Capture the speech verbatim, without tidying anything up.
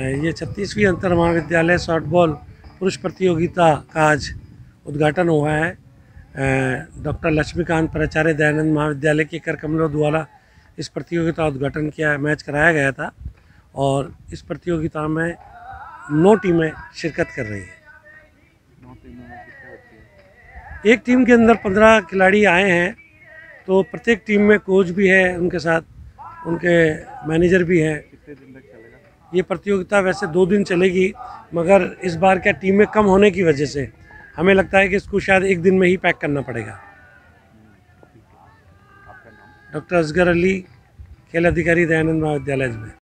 ये छत्तीसवीं अंतर महाविद्यालय सॉफ्टबॉल पुरुष प्रतियोगिता का आज उद्घाटन हुआ है। डॉक्टर लक्ष्मीकांत प्राचार्य दयानंद महाविद्यालय के कर कमलों द्वारा इस प्रतियोगिता का उद्घाटन किया, मैच कराया गया था और इस प्रतियोगिता में नौ टीमें शिरकत कर रही हैं। नौ टीमों में कितने बच्चे हैं? एक टीम के अंदर पंद्रह खिलाड़ी आए हैं, तो प्रत्येक टीम में कोच भी है, उनके साथ उनके मैनेजर भी हैं। कितने दिन तक चलेगा ये प्रतियोगिता वैसे दो दिन चलेगी, मगर इस बार क्या टीमें कम होने की वजह से हमें लगता है कि इसको शायद एक दिन में ही पैक करना पड़ेगा। आपका नाम? डॉक्टर असगर अली, खेल अधिकारी दयानंद महाविद्यालय में।